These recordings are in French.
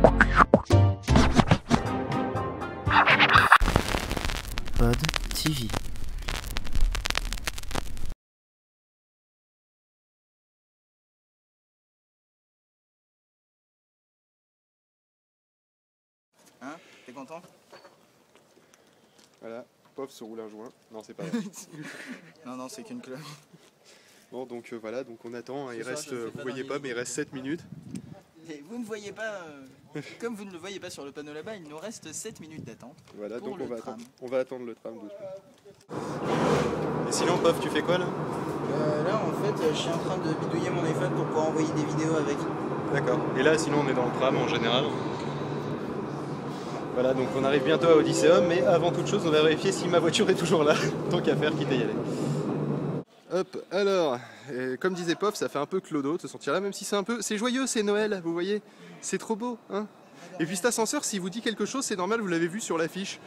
Pod TV. Hein? T'es content? Voilà, Pof se roule un joint. Non, c'est pas vrai. Non, c'est qu'une clope. Bon, donc voilà, donc on attend. Il Ce soir, reste, je ne fais vous pas voyez dans pas, les mais il reste 7 minutes. Et vous ne voyez pas, comme vous ne le voyez pas sur le panneau là-bas, il nous reste 7 minutes d'attente. Voilà, pour donc le on va, tram. on va attendre le tram doucement. Et sinon, Pof, tu fais quoi là? Là, en fait, je suis en train de bidouiller mon iPhone pour pouvoir envoyer des vidéos avec. D'accord. Et là, sinon, on est dans le tram en général. Voilà, donc on arrive bientôt à Odysseum, mais avant toute chose, on va vérifier si ma voiture est toujours là. Tant qu'à faire, quitte à y aller. Hop, alors, comme disait Pof, ça fait un peu clodo de se sentir là, même si c'est joyeux, c'est Noël, vous voyez, c'est trop beau, hein. Et puis cet ascenseur, s'il vous dit quelque chose, c'est normal, vous l'avez vu sur l'affiche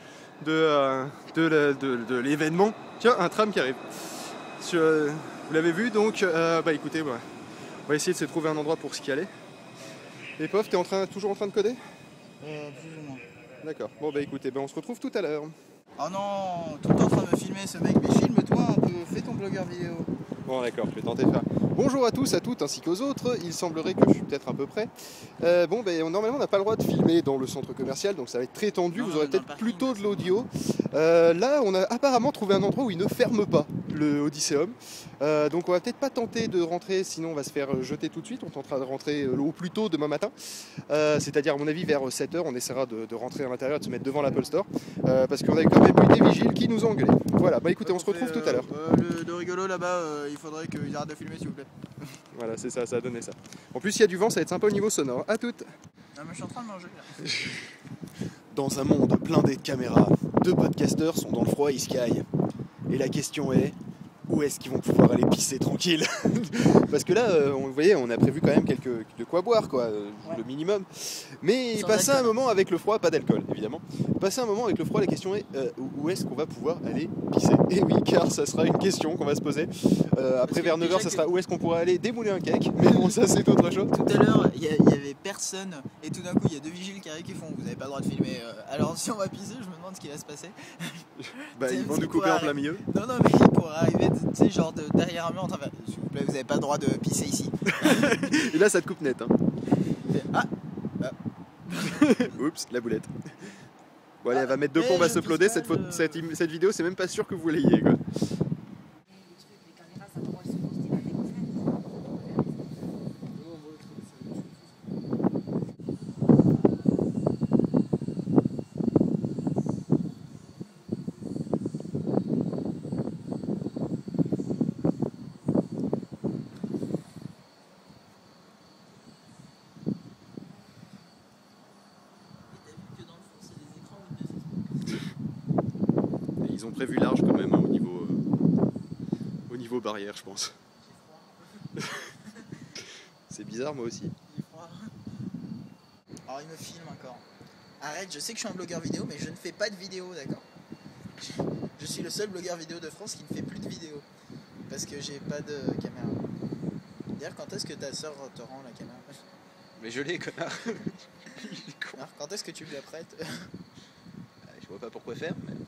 de l'événement. Tiens, un tram qui arrive. Vous l'avez vu, donc, bah écoutez, on va essayer de se trouver un endroit pour se caler. Et Pof, t'es toujours en train de coder? Plus ou moins. D'accord, bon bah écoutez, on se retrouve tout à l'heure. Oh non, tout le temps en train de me filmer ce mec, mais filme-toi un peu, fais ton blogueur vidéo. Bon d'accord, je vais tenter de faire. Bonjour à tous, à toutes ainsi qu'aux autres, il semblerait que je suis peut-être à peu près. Normalement on n'a pas le droit de filmer dans le centre commercial, donc ça va être très tendu, vous aurez peut-être plutôt de l'audio. Là on a apparemment trouvé un endroit où il ne ferme pas, le Odysseum. Donc on va peut-être pas tenter de rentrer, sinon on va se faire jeter tout de suite, on tentera de rentrer au plus tôt demain matin. C'est-à-dire à mon avis vers 7h, on essaiera de rentrer à l'intérieur et de se mettre devant l'Apple Store. Parce qu'on a quand même eu des vigiles qui nous ont engueulés. Voilà, bah écoutez, on se retrouve tout à l'heure. Le rigolo là-bas, il faudrait qu'ils arrêtent de filmer s'il vous plaît. Voilà, c'est ça, ça a donné ça. En plus, il y a du vent, ça va être sympa au niveau sonore. À toutes. Non mais je suis en train de manger là. Dans un monde plein de caméras, deux podcasteurs sont dans le froid et sky. Et la question est, où est-ce qu'ils vont pouvoir aller pisser tranquille? Parce que là, vous voyez, on a prévu quand même de quoi boire, quoi, le minimum. Mais passer un moment avec le froid, pas d'alcool évidemment. Passer un moment avec le froid, la question est, où est-ce qu'on va pouvoir aller pisser? Et oui, car ça sera une question qu'on va se poser. Après vers 9h, ça sera où est-ce qu'on pourra aller démouler un cake. Mais bon, ça c'est autre chose. Tout à l'heure, il y avait personne, et tout d'un coup, il y a deux vigiles qui arrivent qui font, vous n'avez pas le droit de filmer. Alors si on va pisser, je me demande ce qui va se passer. Bah, ils vont nous couper en plein milieu. Non, mais il pourrait arriver, tu sais, genre derrière un mur, en train de faire, s'il vous plaît, vous n'avez pas le droit de pisser ici. Et là, ça te coupe net. Hein. Ah. Oups, la boulette. Bon, allez, elle va mettre deux plombes à se uploader. Cette vidéo, c'est même pas sûr que vous l'ayez, quoi. Ils ont prévu large quand même hein, au niveau barrière, je pense. C'est bizarre, moi aussi. Il est froid. Alors il me filme encore. Arrête, je sais que je suis un blogueur vidéo, mais je ne fais pas de vidéo, d'accord? Je suis le seul blogueur vidéo de France qui ne fait plus de vidéos. Parce que j'ai pas de caméra. D'ailleurs, quand est-ce que ta soeur te rend la caméra? Mais je l'ai, connard. Alors, quand est-ce que tu me la prêtes? Je vois pas pourquoi faire, mais...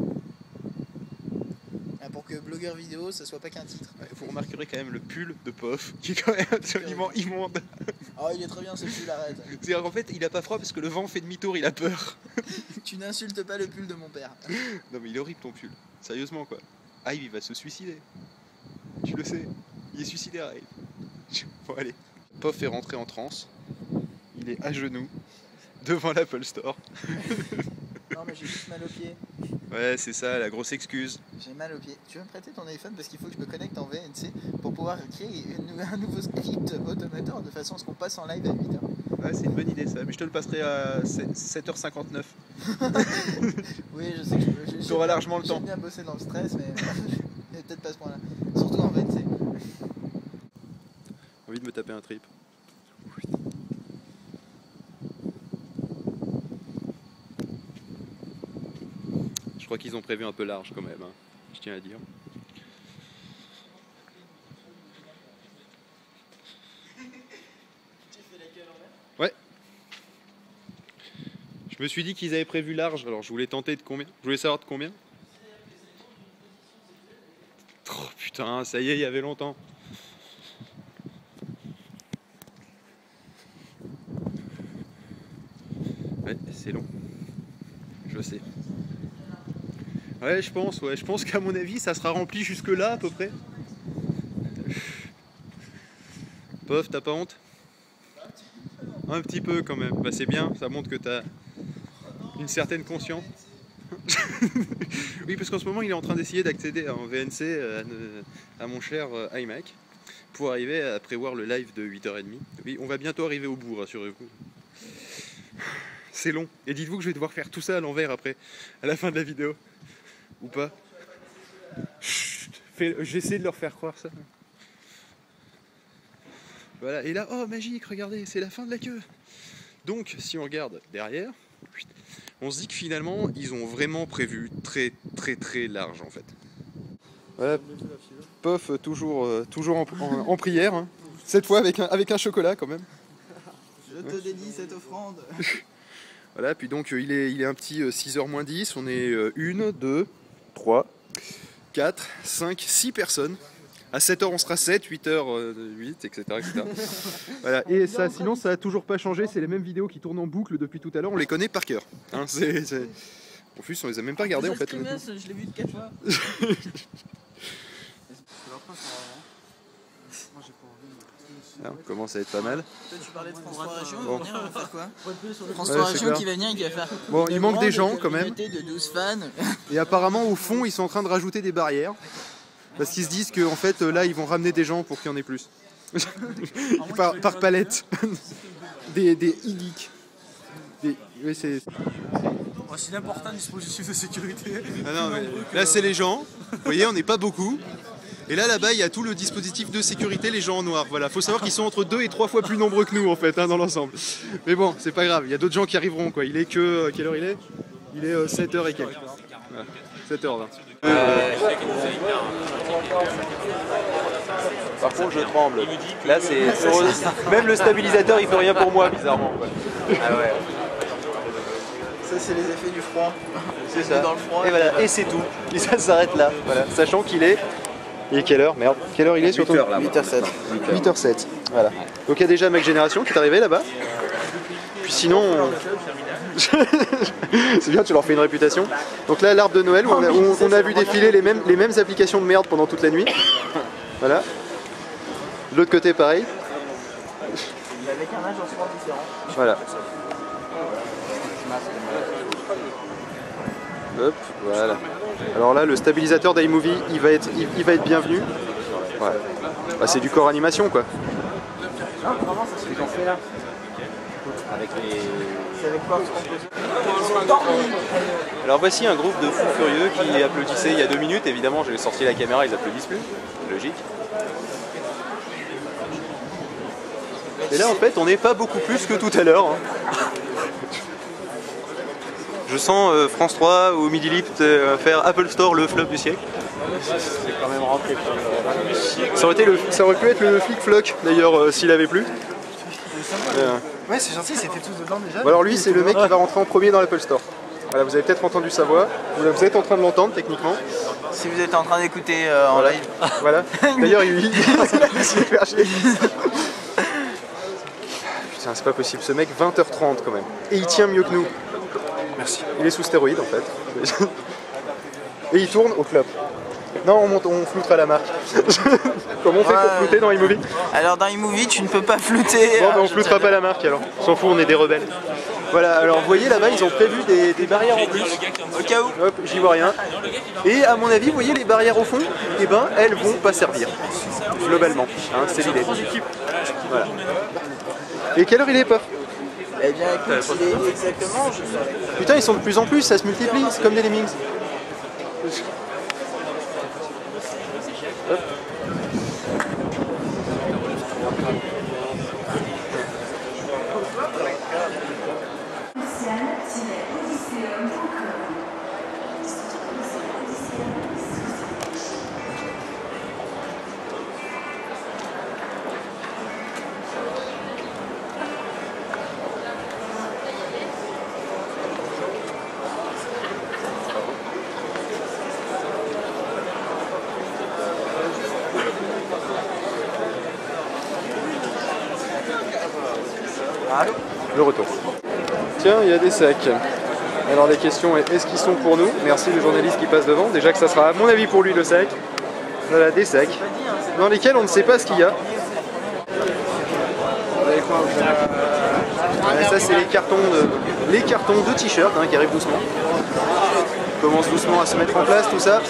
Pour que blogueur vidéo, ça soit pas qu'un titre. Vous remarquerez quand même le pull de Pof, qui est quand même absolument immonde. Oh, il est très bien ce pull, arrête. C'est-à-dire, en fait, il a pas froid parce que le vent fait demi-tour, il a peur. Tu n'insultes pas le pull de mon père. Non mais il est horrible ton pull, sérieusement quoi. Ah, il va se suicider. Tu le sais, il est suicidaire. Bon allez. Pof est rentré en transe. Il est à genoux devant l'Apple Store. Non mais j'ai juste mal aux pieds. Ouais, c'est ça, la grosse excuse. J'ai mal aux pieds. Tu veux me prêter ton iPhone parce qu'il faut que je me connecte en VNC pour pouvoir créer un nouveau script automateur de façon à ce qu'on passe en live à 8h. Ouais, c'est une bonne idée ça, mais je te le passerai à 7h59. Oui, je sais que tu auras largement le temps. J'aime bien bosser dans le stress, mais peut-être pas à ce point-là. Surtout en VNC. J'ai envie de me taper un trip. Je crois qu'ils ont prévu un peu large quand même, hein. Je tiens à dire. Tu fais la queue à l'envers? Ouais. Je me suis dit qu'ils avaient prévu large, alors je voulais tenter de combien? Je voulais savoir de combien? Oh putain, ça y est, il y avait longtemps. Ouais, c'est long. Je sais. Ouais, je pense qu'à mon avis, ça sera rempli jusque là à peu près. Pof, t'as pas honte? Un petit peu quand même. Bah c'est bien, ça montre que t'as une certaine conscience. Oui, parce qu'en ce moment, il est en train d'essayer d'accéder en VNC à mon cher iMac pour arriver à prévoir le live de 8h30. Oui, on va bientôt arriver au bout, rassurez-vous. C'est long. Et dites-vous que je vais devoir faire tout ça à l'envers après, à la fin de la vidéo. Ou pas? J'essaie de leur faire croire ça. Voilà, et là, oh magique, regardez, c'est la fin de la queue. Donc, si on regarde derrière, on se dit que finalement, ils ont vraiment prévu très large en fait. Voilà, Pof, toujours en prière, hein. Cette fois avec un chocolat quand même. Je te dédie cette offrande. Voilà, puis donc il est un petit 6h moins 10, on est 1, 2, 3, 4, 5, 6 personnes. À 7h on sera 7, 8h 8, etc. Voilà. Et ça, sinon ça n'a toujours pas changé, c'est les mêmes vidéos qui tournent en boucle depuis tout à l'heure, on les connaît par cœur. Hein, En plus on les a même pas regardées en fait. Je l'ai vu de 4 fois. Ah, on commence à être pas mal. Toi tu parlais de France 3 Région, Bon. il va venir, on va faire quoi? France 3 Région qui va venir, qui va faire. Bon, il manque des gens quand même. De 12 fans. Et apparemment au fond ils sont en train de rajouter des barrières. Parce qu'ils se disent qu'en fait là ils vont ramener des gens pour qu'il y en ait plus. par palette. des e-geeks. Oui, c'est d'importants dispositifs de sécurité. Ah non, mais là c'est les gens. Vous voyez, on n'est pas beaucoup. Et là-bas, il y a tout le dispositif de sécurité, les gens en noir. Voilà, faut savoir qu'ils sont entre 2 et 3 fois plus nombreux que nous en fait, hein, dans l'ensemble. Mais bon, c'est pas grave, il y a d'autres gens qui arriveront quoi. Il est que quelle heure il est? Il est 7h et quelques. Voilà. 7h20. Par contre, je tremble. Là, c'est même le stabilisateur, il fait rien pour moi, bizarrement. Ah ouais. Ça, c'est les effets du froid. C'est ça. Dans le froid, et voilà, et c'est tout. Et ça s'arrête là. Voilà. Sachant qu'il est. Il est quelle heure? Merde. Quelle heure il est sur ton... 8h07. 8h07. Voilà. Donc il y a déjà Mac Génération qui est arrivé là-bas. Puis sinon. C'est bien, tu leur fais une réputation. Donc là, l'arbre de Noël, où on a vu défiler les mêmes applications de merde pendant toute la nuit. Voilà. De l'autre côté, pareil. Avec un âge en sport différent. Voilà. Hop, voilà. Alors là, le stabilisateur d'iMovie, il va être bienvenu. Ouais. Bah, c'est du corps animation, quoi. Non, vraiment, ça se fait fait là. Avec les... C'est avec quoi Alors voici un groupe de fous furieux qui applaudissaient il y a 2 minutes. Évidemment, j'ai sorti la caméra, ils applaudissent plus. Logique. Et là, en fait, on n'est pas beaucoup plus que tout à l'heure. Hein. Je sens France 3 ou Midi Lift faire Apple Store le flop du siècle. C'est quand même rentré. Ça aurait pu être le flic floc d'ailleurs s'il avait plu. Ouais, c'est gentil, c'était tout dedans déjà. Bon, alors lui, c'est le mec qui va rentrer en premier dans l'Apple Store. Voilà, vous avez peut-être entendu sa voix. Vous êtes en train de l'entendre techniquement. Si vous êtes en train d'écouter en live. Voilà. D'ailleurs, il Putain, c'est pas possible. Ce mec, 20h30 quand même. Et il tient mieux que nous. Merci. Il est sous stéroïde en fait. Et il tourne au flop. Non, on floutera la marque. Comment on fait pour flouter dans iMovie? Alors dans iMovie, tu ne peux pas flouter. Bon, mais on floutera pas la marque alors. On s'en fout, on est des rebelles. Voilà, alors vous voyez là-bas, ils ont prévu des barrières en plus. Au cas où. Hop, j'y vois rien. Et à mon avis, vous voyez les barrières au fond? Eh ben, elles vont pas servir. Globalement, hein, c'est l'idée. Voilà. Et quelle heure il est, Pof? Eh bien, écoute, il est exactement. Putain, ils sont de plus en plus, ça se multiplie, c'est comme des lemmings. Hop. Le retour. Tiens, il y a des sacs. Alors la question est, est-ce qu'ils sont pour nous? Merci le journaliste qui passe devant. Déjà que ça sera à mon avis pour lui le sac. Voilà, des sacs dans lesquels on ne sait pas ce qu'il y a. Ça c'est les cartons de t-shirts hein, qui arrivent doucement. On commence doucement à se mettre en place tout ça.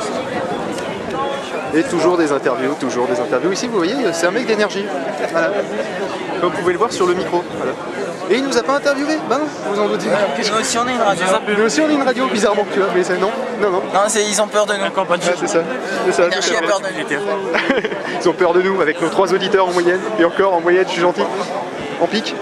Et toujours des interviews, Ici vous voyez, c'est un mec d'énergie. Voilà. Comme vous pouvez le voir sur le micro. Voilà. Et il nous a pas interviewé? Bah non, vous en doutez. Nous aussi on est une radio. Nous aussi on est une radio, bizarrement, tu vois, mais c'est non. Non, ils ont peur de nous. Ah, c'est ça. Énergie a peur de nous. Ils ont peur de nous, avec nos 3 auditeurs en moyenne. Et encore, en moyenne, je suis gentil. En pic.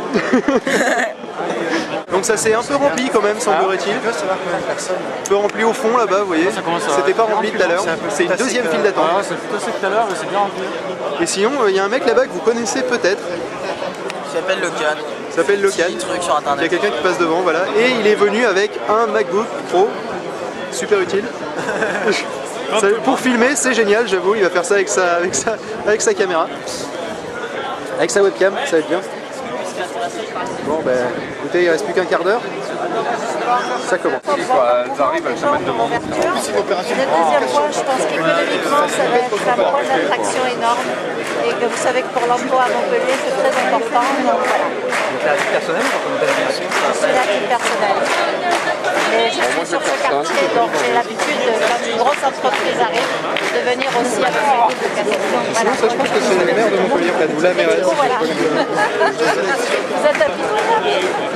Donc ça s'est un peu rempli quand même, semblerait-il. Un peu rempli au fond là-bas, vous voyez. C'était pas rempli tout à l'heure. C'est une deuxième file d'attente. C'est plutôt sec tout à l'heure, mais c'est bien rempli. Et sinon, il y a un mec là-bas que vous connaissez peut-être. Il s'appelle Locan. Il s'appelle Locan. Il y a quelqu'un qui passe devant, voilà. Et il est venu avec un MacBook Pro. Super utile. Pour filmer, c'est génial, j'avoue. Il va faire ça avec sa caméra. Avec sa webcam, ça va être bien. Bon ben, écoutez, il reste plus qu'un quart d'heure. Ça commence. Elles arrivent, elles se mettent devant. La deuxième fois, je pense qu'économiquement, ça va être un point d'attraction énorme. Et que vous savez que pour l'emploi à Montpellier, c'est très important. Donc voilà. C'est à titre personnel ou comme délégation? C'est à titre personnel. Mais je suis sur ce quartier, donc j'ai l'habitude, quand une grosse entreprise arrive, de venir aussi avec une équipe de cassation. Voilà. Ça, je pense que c'est le maire de Montpellier, ou la mairesse. Voilà. Vous êtes habitué.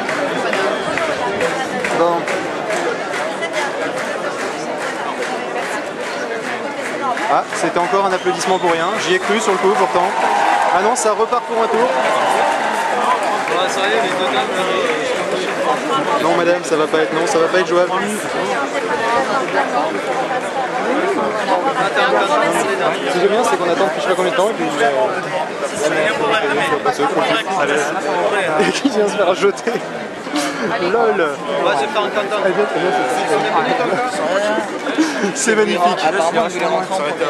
Bon. Ah, c'était encore un applaudissement pour rien. J'y ai cru sur le coup pourtant. Ah non, ça repart pour un tour. Non madame, ça va pas être, non, ça va pas être jouable. Ce qui est bien, c'est qu'on attend depuis je sais pas combien de temps et puis et qui vient se faire jeter. LOL. C'est magnifique. Apparemment, vous voulez rentrer en premier.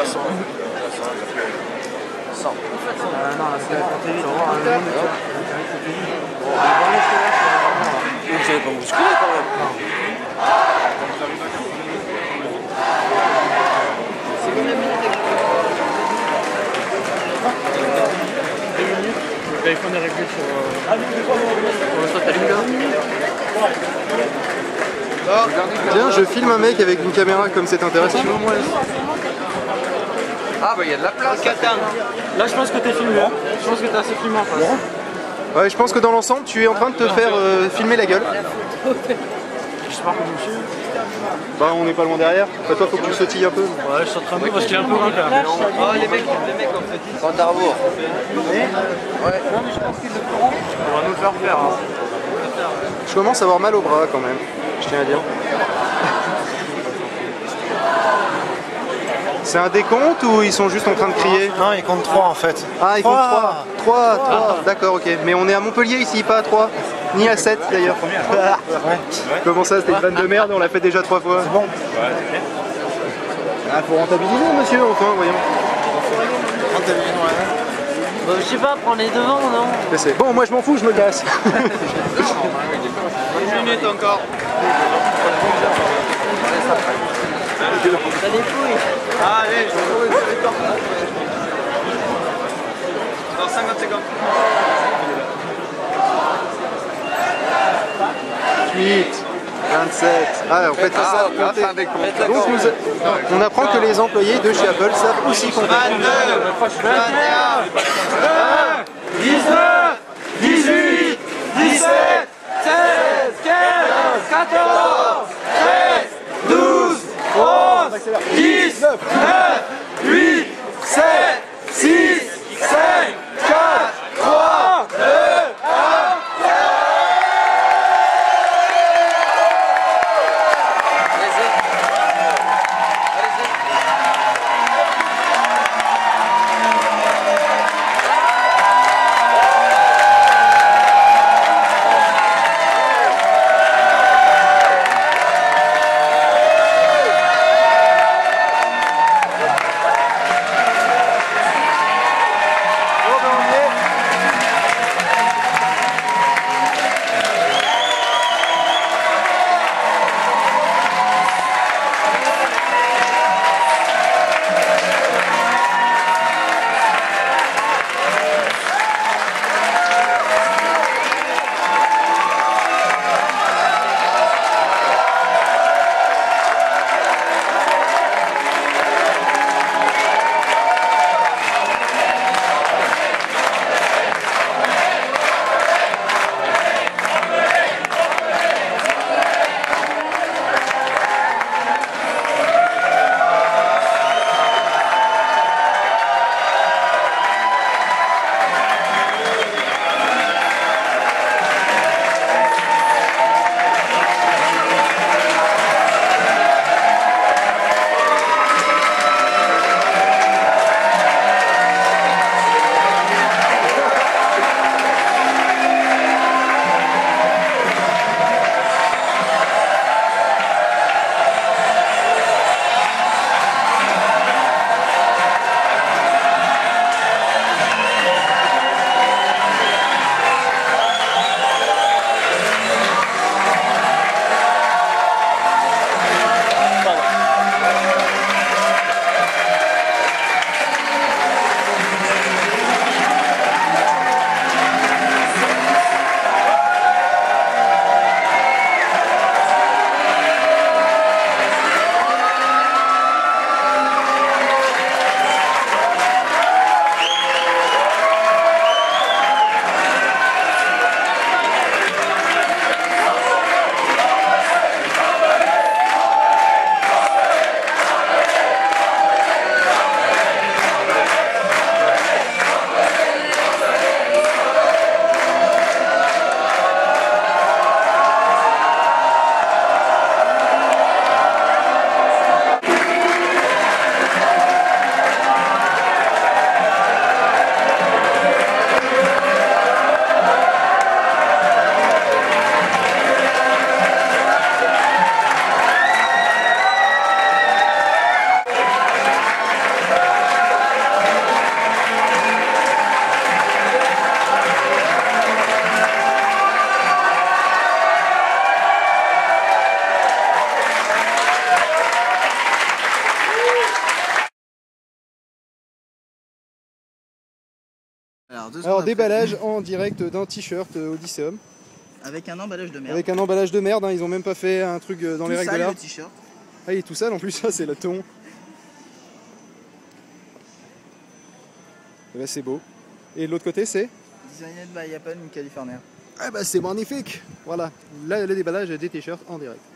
Vous savez pas bousculer quand même. Il faut des régler sur le saut à l'huile. Tiens, je filme un mec avec une caméra comme c'est intéressant. Ah bah il y a de la place. Là je pense que t'es filmé. Je pense que t'es assez filmé en face. Ouais, je pense que dans l'ensemble, tu es en train de te faire filmer la gueule. J'espère que vous me suivez. Bah on n'est pas loin derrière. Bah, toi faut que tu sautilles un peu. Ouais, je suis en train de parce qu'il est un peu grand là. Oh les mecs en fait. Compte à rebours. Ouais. Non mais je pense qu'ils le feront. On va nous le faire faire. Hein. Je commence à avoir mal au bras quand même, je tiens à dire. C'est un décompte ou ils sont juste en train de crier? Non, ils comptent 3 en fait. Ah, ils comptent 3. 3, d'accord, ok. Mais on est à Montpellier ici, pas à 3. Ni à 7 d'ailleurs. Comment ça, c'était une vanne de merde, on l'a fait déjà 3 fois. C'est bon. Ah, faut rentabiliser monsieur, enfin, voyons. Bah, je sais pas, prends les devants, non? C'est bon, moi je m'en fous, je me casse. 1 minute encore. T'as des fouilles. Allez, dans 50 secondes. 8, 27. Ah, en fait, ça compter. Donc, on apprend que les employés de chez Apple savent aussi compter. 22, 21, 19, 18, 17, 16, 15, 14, 13, 12, 11, 10, 9, 8, 7, 6, 5, 4, 3, 2, 1. secondes Alors après. déballage en direct d'un t-shirt Odysseum. Avec un emballage de merde. Avec un emballage de merde, hein, ils ont même pas fait un truc dans les règles de l'art. Le t-shirt. Ah il est tout sale en plus, ça c'est le ton. Et bah c'est beau. Et de l'autre côté c'est Designed by Apple in California. Ah bah c'est magnifique. Voilà, là le déballage des t-shirts en direct.